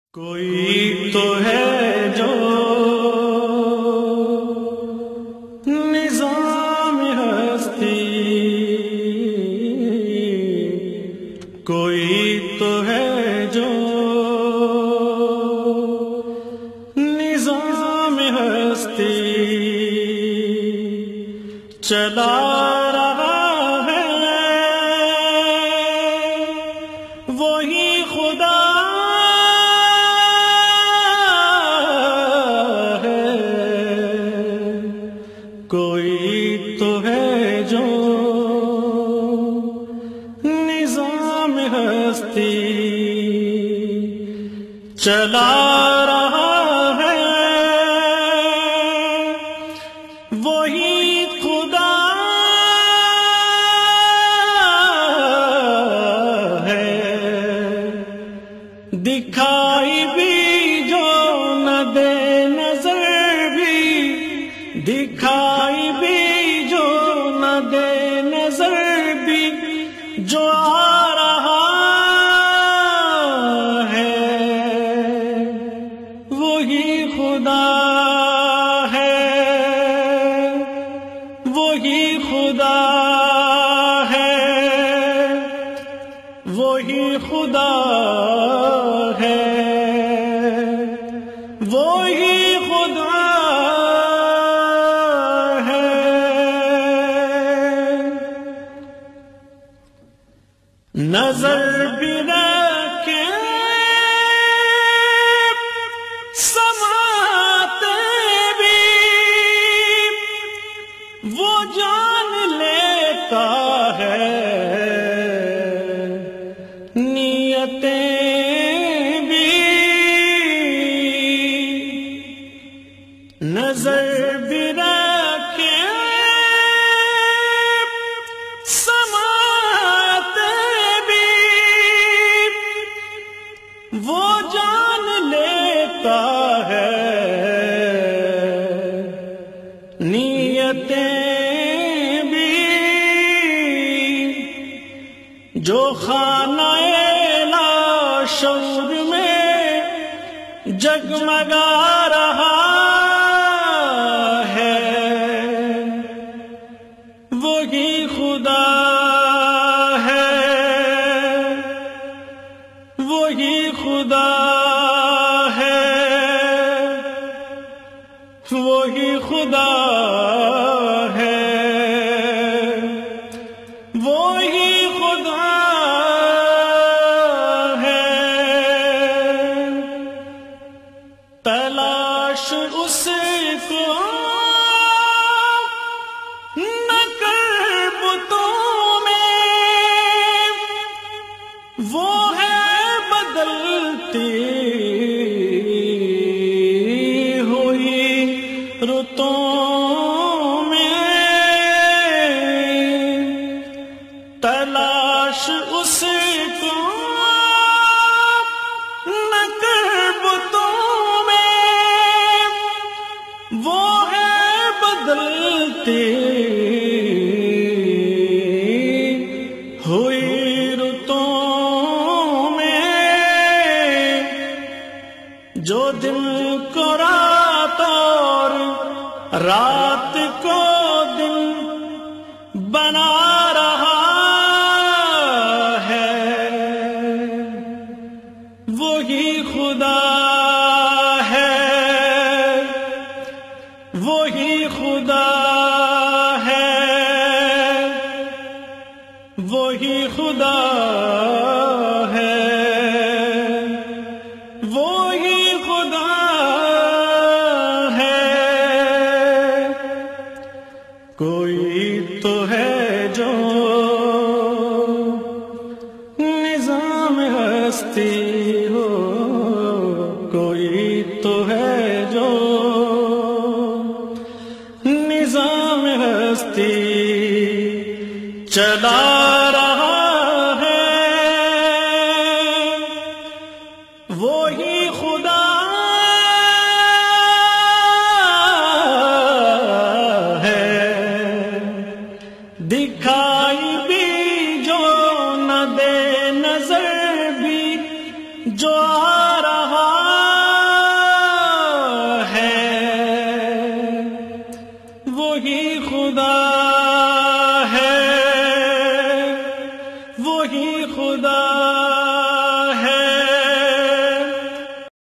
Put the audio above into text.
کوئی تو ہے جو نظام ہستی، کوئی تو ہے جو نظام ہستی چلا رہا ہے، وہی خدا کوئی تو ہے جو نظام ہستی چلا رہا ہے، وہی خدا ہے۔ دکھائی بھی جو نہ دے نظر بھی، دکھائی بھی جو نہ دے نظر بھی، جو آ رہا ہے وہی خدا ہے، وہی خدا ہے، وہی خدا ہے، وہی خدا نظر بھی رکھے سماتے بھی، وہ جان لیتا ہے نیتیں بھی، نظر بھی رکھے وہ جان لیتا ہے نیتیں بھی، جو خانہ لاشعور میں جگمگا رہا ہے، وہی خدا ہے، وہی خدا ہے، وہی خدا ہے، وہی خدا ہے۔ تلاش اس کو نہ کر بتوں میں، وہ بدلتی ہوئی رتوں میں، تلاش اس کو نہ کر بتوں میں، وہ ہے بدلتی ہوئی رتوں جو دن کو رات اور رات کو دن بنا رہا ہے، وہی خدا ہے، وہی خدا ہے، وہی خدا ہے، وہی خدا ہے۔ کوئی تو ہے جو نظام ہستی ہو، کوئی تو ہے جو نظام ہستی چلا رہا ہے، وہی خدا ہے۔ دکھائی بھی جو نہ دے نظر بھی، جو آ رہا خدا ہے، وہی خدا